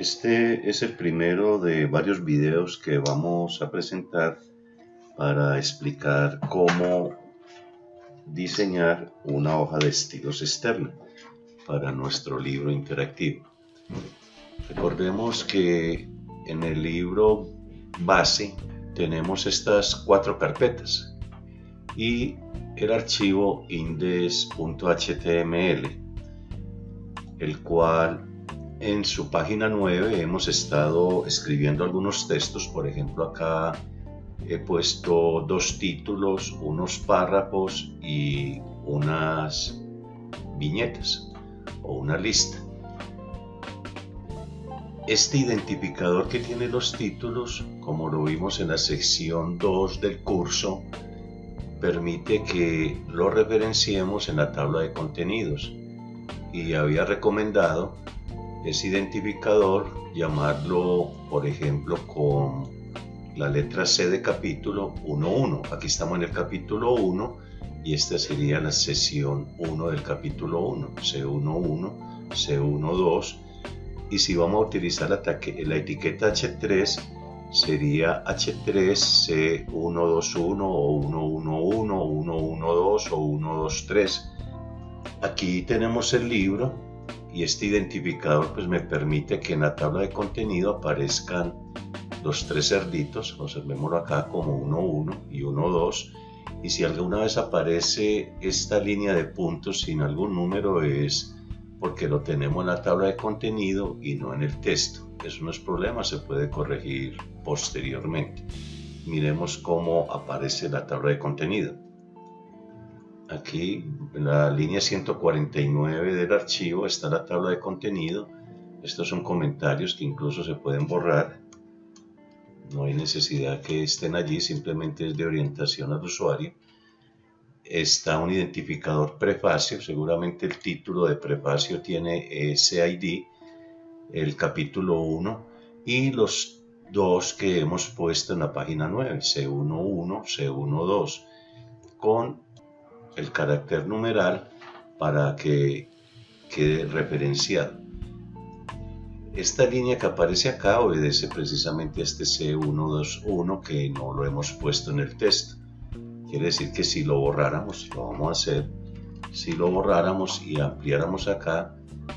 Este es el primero de varios videos que vamos a presentar para explicar cómo diseñar una hoja de estilos externa para nuestro libro interactivo. Recordemos que en el libro base tenemos estas 4 carpetas y el archivo index.html, el cual en su página 9 hemos estado escribiendo algunos textos. Por ejemplo, acá he puesto 2 títulos, unos párrafos y unas viñetas o una lista. Este identificador que tiene los títulos, como lo vimos en la sección 2 del curso, permite que lo referenciemos en la tabla de contenidos, y había recomendado ese identificador llamarlo, por ejemplo, con la letra C de capítulo 1.1. Aquí estamos en el capítulo 1 y esta sería la sección 1 del capítulo 1, C1.1, C1.2, y si vamos a utilizar la etiqueta H3 sería H3 C121 o 111, 112 o 123. Aquí tenemos el libro y este identificador pues me permite que en la tabla de contenido aparezcan los 3 cerditos. Observémoslo acá como 1.1 y 1.2, y si alguna vez aparece esta línea de puntos sin algún número es porque lo tenemos en la tabla de contenido y no en el texto. Eso no es problema, se puede corregir posteriormente. Miremos cómo aparece la tabla de contenido. Aquí en la línea 149 del archivo está la tabla de contenido. Estos son comentarios que incluso se pueden borrar. No hay necesidad que estén allí, simplemente es de orientación al usuario. Está un identificador prefacio, seguramente el título de prefacio tiene ese ID, el capítulo 1 y los 2 que hemos puesto en la página 9, C1.1, C1.2, con el carácter numeral para que quede referenciado. Esta línea que aparece acá obedece precisamente a este C121 que no lo hemos puesto en el texto. Quiere decir que si lo borráramos, lo vamos a hacer, si lo borráramos y ampliáramos acá,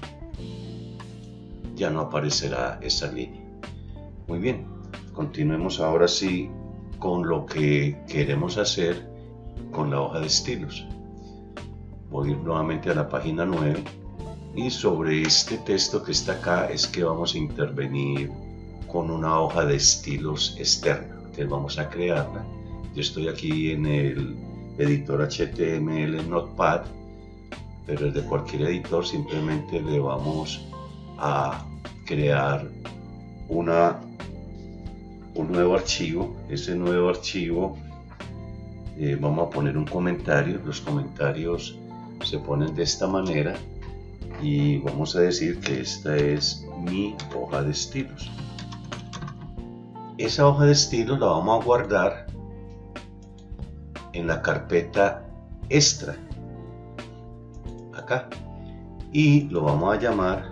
ya no aparecerá esa línea. Muy bien, continuemos ahora sí con lo que queremos hacer con la hoja de estilos. Voy a ir nuevamente a la página 9 y sobre este texto que está acá es que vamos a intervenir con una hoja de estilos externa. Entonces vamos a crearla. Yo estoy aquí en el editor HTML en Notepad, pero desde cualquier editor simplemente le vamos a crear un nuevo archivo. Ese nuevo archivo vamos a poner un comentario. Los comentarios se ponen de esta manera y vamos a decir que esta es mi hoja de estilos. Esa hoja de estilos la vamos a guardar en la carpeta extra acá y lo vamos a llamar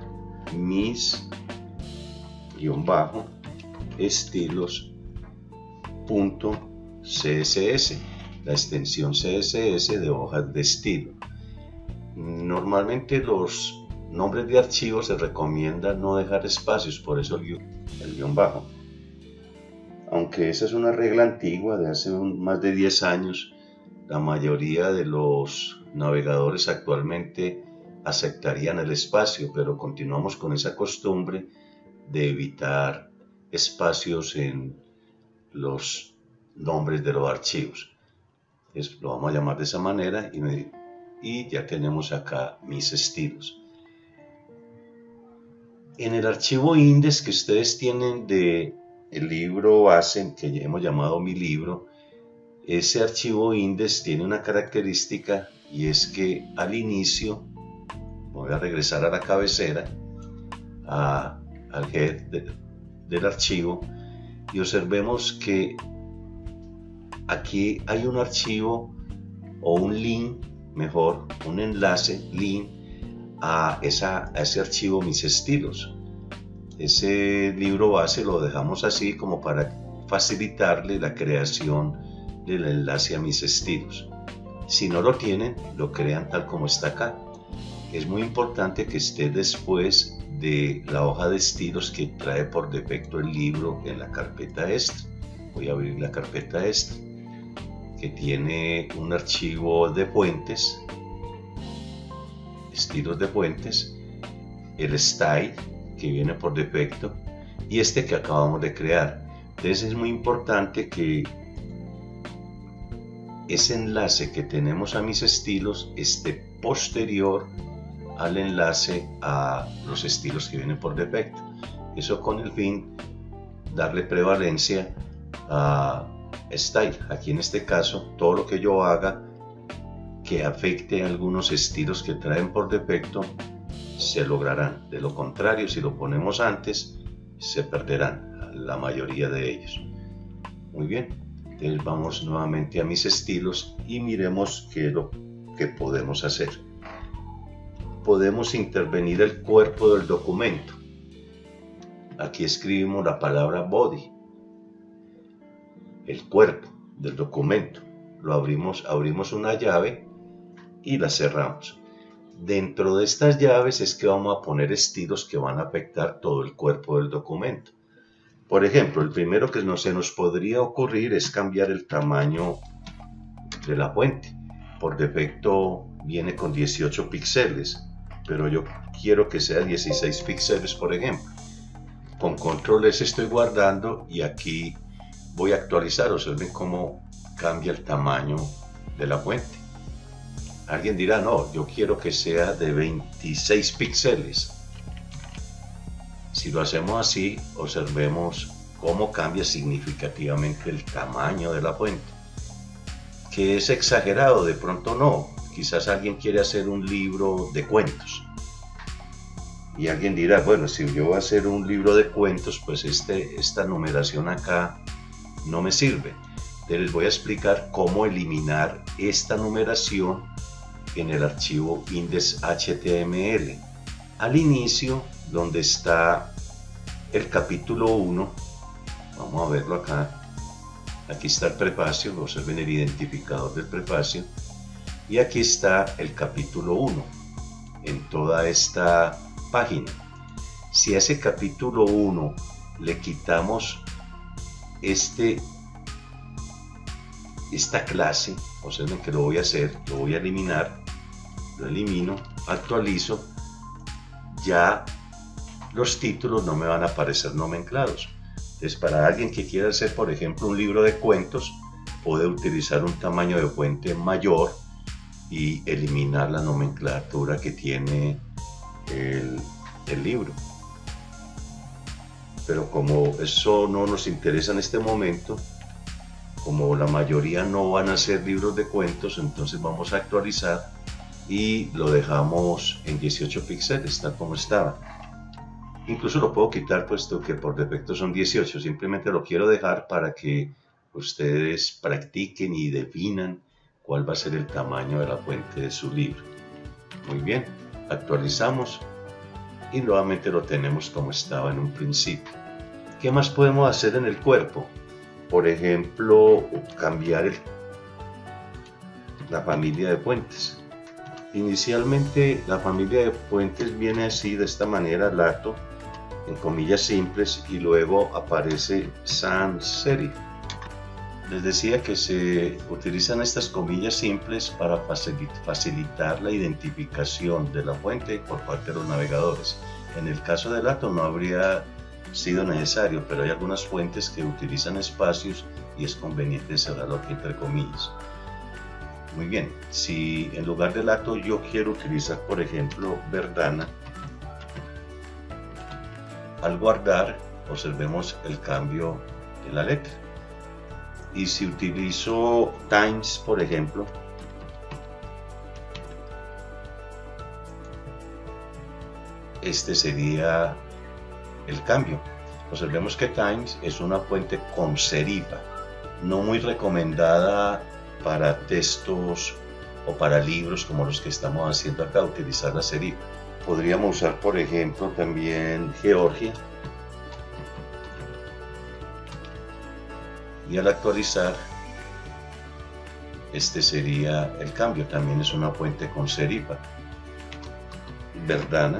mis-estilos.css, la extensión CSS de hojas de estilo. Normalmente los nombres de archivos se recomienda no dejar espacios, por eso el guión bajo. Aunque esa es una regla antigua de hace más de 10 años, la mayoría de los navegadores actualmente aceptarían el espacio, pero continuamos con esa costumbre de evitar espacios en los nombres de los archivos. Entonces, lo vamos a llamar de esa manera y ya tenemos acá mis estilos. En el archivo index que ustedes tienen de el libro base, que ya hemos llamado mi libro, ese archivo index tiene una característica, y es que al inicio, voy a regresar a la cabecera, al head del archivo, y observemos que aquí hay un archivo o un link, mejor, un enlace, link a ese archivo mis estilos. ese libro base lo dejamos así como para facilitarle la creación del enlace a mis estilos. Si no lo tienen, lo crean tal como está acá. Es muy importante que esté después de la hoja de estilos que trae por defecto el libro en la carpeta extra. Voy a abrir la carpeta extra, que tiene un archivo de fuentes, estilos de fuentes, el style que viene por defecto y este que acabamos de crear. Entonces es muy importante que ese enlace que tenemos a mis estilos esté posterior al enlace a los estilos que vienen por defecto. Eso con el fin darle prevalencia a style. Aquí en este caso, todo lo que yo haga que afecte a algunos estilos que traen por defecto se lograrán. De lo contrario, si lo ponemos antes, se perderán la mayoría de ellos. Muy bien, entonces vamos nuevamente a mis estilos y miremos qué es lo que podemos hacer. Podemos intervenir el cuerpo del documento. Aquí escribimos la palabra body, el cuerpo del documento. Lo abrimos una llave y la cerramos. Dentro de estas llaves es que vamos a poner estilos que van a afectar todo el cuerpo del documento. Por ejemplo, el primero que se nos podría ocurrir es cambiar el tamaño de la fuente. Por defecto viene con 18 píxeles, pero yo quiero que sea 16 píxeles, por ejemplo. Con control S estoy guardando y aquí voy a actualizar. Observen cómo cambia el tamaño de la fuente. Alguien dirá, no, yo quiero que sea de 26 píxeles. Si lo hacemos así, observemos cómo cambia significativamente el tamaño de la fuente. ¿Que es exagerado? De pronto no. Quizás alguien quiere hacer un libro de cuentos. Y alguien dirá, bueno, si yo voy a hacer un libro de cuentos, pues esta numeración acá no me sirve. Les voy a explicar cómo eliminar esta numeración en el archivo index.html. Al inicio, donde está el capítulo 1, vamos a verlo acá. Aquí está el prefacio, observen el identificador del prefacio. Y aquí está el capítulo 1 en toda esta página. Si a ese capítulo 1 le quitamos esta clase, observen que lo voy a hacer, lo voy a eliminar, lo elimino, actualizo, ya los títulos no me van a aparecer nomenclados. Entonces, para alguien que quiera hacer, por ejemplo, un libro de cuentos, puede utilizar un tamaño de fuente mayor y eliminar la nomenclatura que tiene el libro. Pero como eso no nos interesa en este momento, como la mayoría no van a ser libros de cuentos, entonces vamos a actualizar y lo dejamos en 18 píxeles, tal como estaba. Incluso lo puedo quitar puesto que por defecto son 18, simplemente lo quiero dejar para que ustedes practiquen y definan cuál va a ser el tamaño de la fuente de su libro. Muy bien, actualizamos y nuevamente lo tenemos como estaba en un principio. ¿Qué más podemos hacer en el cuerpo? Por ejemplo, cambiar la familia de fuentes. Inicialmente la familia de fuentes viene así, de esta manera, lato, en comillas simples, y luego aparece sans serif. Les decía que se utilizan estas comillas simples para facilitar la identificación de la fuente por parte de los navegadores. En el caso de lato no habría sido necesario, pero hay algunas fuentes que utilizan espacios y es conveniente cerrarlo aquí entre comillas. Muy bien, si en lugar de lato yo quiero utilizar, por ejemplo, Verdana, al guardar observemos el cambio de la letra. Y si utilizo Times, por ejemplo, este sería el cambio. Observemos que Times es una fuente con serifa, no muy recomendada para textos o para libros como los que estamos haciendo acá, utilizar la serifa. Podríamos usar, por ejemplo, también Georgia, y al actualizar, este sería el cambio. También es una fuente con Serifa. Verdana.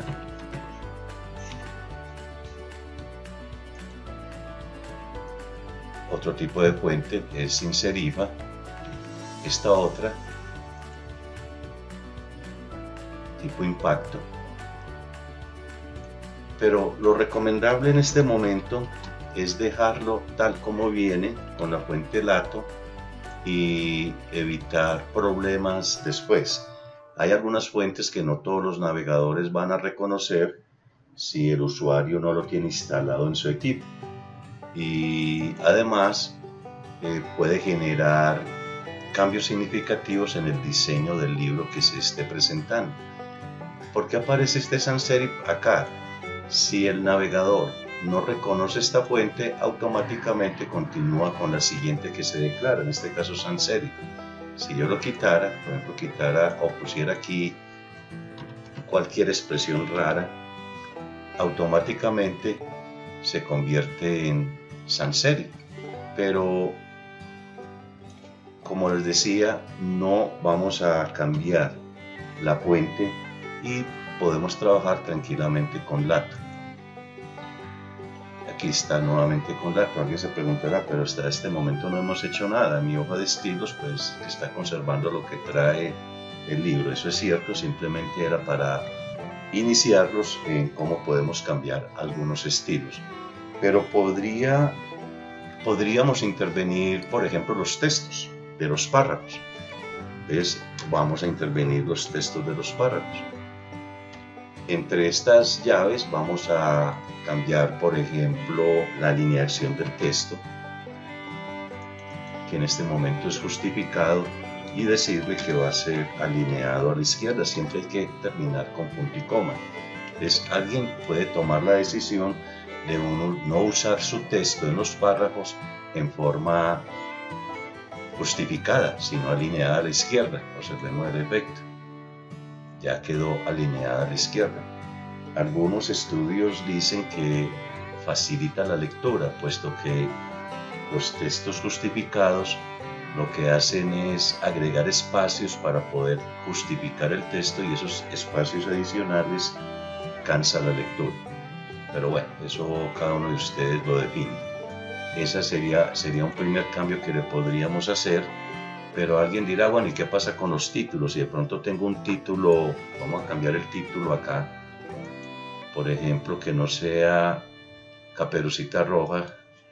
Otro tipo de fuente es sin Serifa. Esta otra, tipo impacto. Pero lo recomendable en este momento es dejarlo tal como viene con la fuente Lato y evitar problemas después. Hay algunas fuentes que no todos los navegadores van a reconocer si el usuario no lo tiene instalado en su equipo, y además puede generar cambios significativos en el diseño del libro que se esté presentando. ¿Por qué aparece este sans serif acá? Si el navegador no reconoce esta fuente, automáticamente continúa con la siguiente que se declara, en este caso sans serif. Si yo lo quitara, por ejemplo, quitara o pusiera aquí cualquier expresión rara, automáticamente se convierte en sans serif. Pero como les decía, no vamos a cambiar la fuente y podemos trabajar tranquilamente con Lato. Aquí está nuevamente con Lato. Alguien se preguntará, pero hasta este momento no hemos hecho nada. Mi hoja de estilos pues está conservando lo que trae el libro. Eso es cierto, simplemente era para iniciarlos en cómo podemos cambiar algunos estilos. Pero podríamos intervenir, por ejemplo, los textos de los párrafos. ¿Ves? Vamos a intervenir los textos de los párrafos. Entre estas llaves vamos a cambiar, por ejemplo, la alineación del texto, que en este momento es justificado, y decirle que va a ser alineado a la izquierda. Siempre hay que terminar con punto y coma. Entonces, alguien puede tomar la decisión de no usar su texto en los párrafos en forma justificada, sino alineada a la izquierda. Observemos el efecto. Ya quedó alineada a la izquierda. Algunos estudios dicen que facilita la lectura, puesto que los textos justificados lo que hacen es agregar espacios para poder justificar el texto, y esos espacios adicionales cansa la lectura. Pero bueno, eso cada uno de ustedes lo define. Ese sería un primer cambio que le podríamos hacer. Pero alguien dirá, bueno, ¿y qué pasa con los títulos? Si de pronto tengo un título, vamos a cambiar el título acá, por ejemplo, que no sea Caperucita Roja,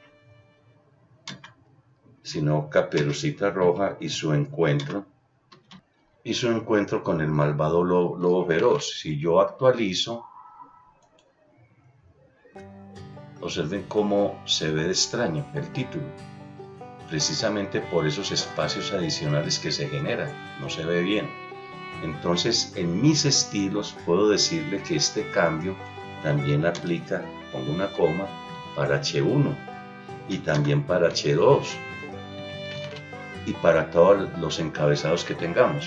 sino Caperucita Roja y su encuentro con el malvado lobo feroz. Si yo actualizo, observen cómo se ve de extraño el título, precisamente por esos espacios adicionales que se generan, no se ve bien. Entonces, en mis estilos puedo decirle que este cambio también aplica, pongo una coma, para H1 y también para H2 y para todos los encabezados que tengamos.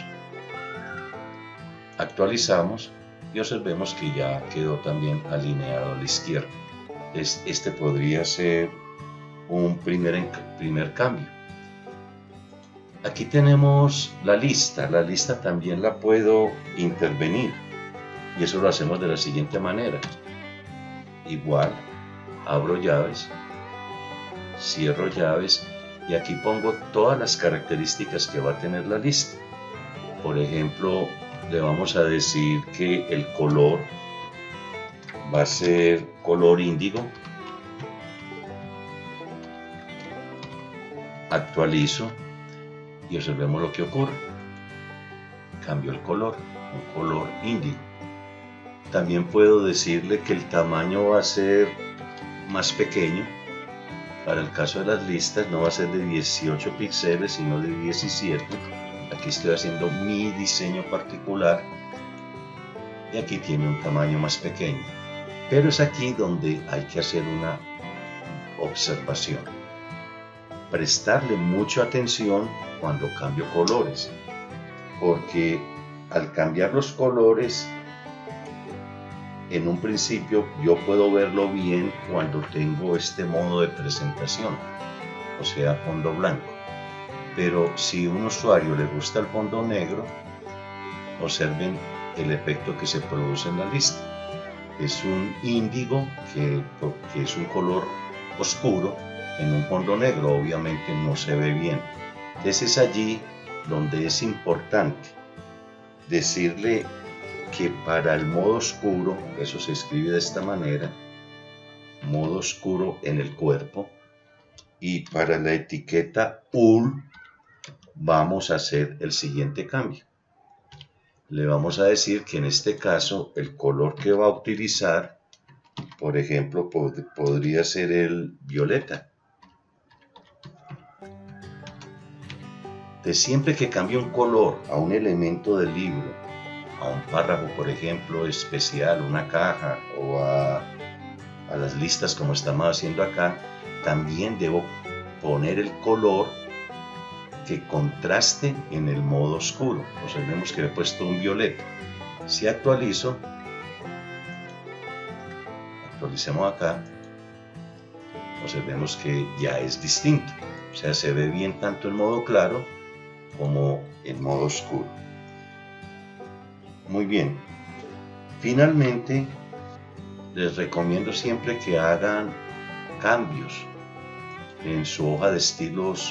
Actualizamos y observemos que ya quedó también alineado a la izquierda. Este podría ser un primer cambio. Aquí tenemos la lista también la puedo intervenir, y eso lo hacemos de la siguiente manera. Igual, abro llaves, cierro llaves, y aquí pongo todas las características que va a tener la lista. Por ejemplo, le vamos a decir que el color va a ser color índigo. Actualizo y observemos lo que ocurre. Cambio el color, un color índigo. También puedo decirle que el tamaño va a ser más pequeño. Para el caso de las listas no va a ser de 18 píxeles, sino de 17. Aquí estoy haciendo mi diseño particular y aquí tiene un tamaño más pequeño. Pero es aquí donde hay que hacer una observación. Prestarle mucha atención cuando cambio colores, porque al cambiar los colores, en un principio yo puedo verlo bien cuando tengo este modo de presentación, o sea, fondo blanco. Pero si a un usuario le gusta el fondo negro, observen el efecto que se produce en la lista. Es un índigo que es un color oscuro en un fondo negro, obviamente no se ve bien. Entonces es allí donde es importante decirle que para el modo oscuro, eso se escribe de esta manera, modo oscuro en el cuerpo, y para la etiqueta UL vamos a hacer el siguiente cambio. Le vamos a decir que en este caso el color que va a utilizar, por ejemplo, podría ser el violeta. De siempre que cambie un color a un elemento del libro, a un párrafo, por ejemplo, especial, una caja, o a las listas como estamos haciendo acá, también debo poner el color que contraste en el modo oscuro. Observemos que he puesto un violeta. Si actualicemos acá, observemos que ya es distinto. O sea, se ve bien tanto en modo claro como en modo oscuro. Muy bien. Finalmente, les recomiendo siempre que hagan cambios en su hoja de estilos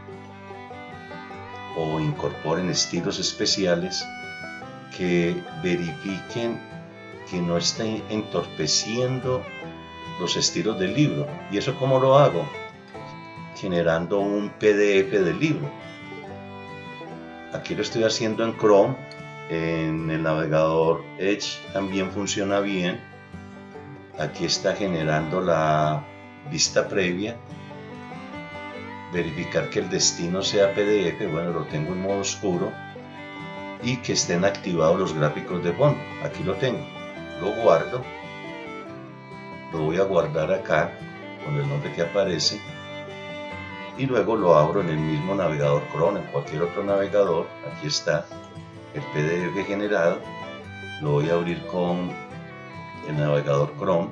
o incorporen estilos especiales que verifiquen que no estén entorpeciendo los estilos del libro. ¿Y eso cómo lo hago? Generando un PDF del libro. Aquí lo estoy haciendo en Chrome. En el navegador Edge también funciona bien. Aquí está generando la vista previa. Verificar que el destino sea PDF, bueno, lo tengo en modo oscuro, y que estén activados los gráficos de fondo. Aquí lo tengo, lo guardo, lo voy a guardar acá con el nombre que aparece, y luego lo abro en el mismo navegador Chrome, en cualquier otro navegador. Aquí está el PDF generado, lo voy a abrir con el navegador Chrome.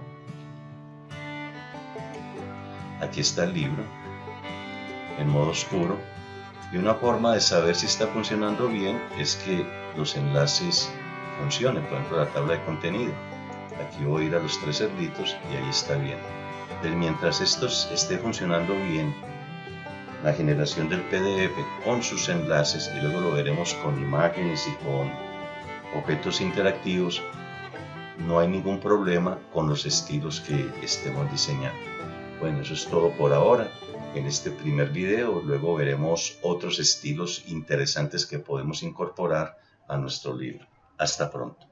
Aquí está el libro en modo oscuro, y una forma de saber si está funcionando bien es que los enlaces funcionen. Por ejemplo, la tabla de contenido, aquí voy a ir a los tres cerditos y ahí está bien. Pero mientras esto esté funcionando bien, la generación del PDF con sus enlaces, y luego lo veremos con imágenes y con objetos interactivos, no hay ningún problema con los estilos que estemos diseñando. Bueno, eso es todo por ahora en este primer video. Luego veremos otros estilos interesantes que podemos incorporar a nuestro libro. Hasta pronto.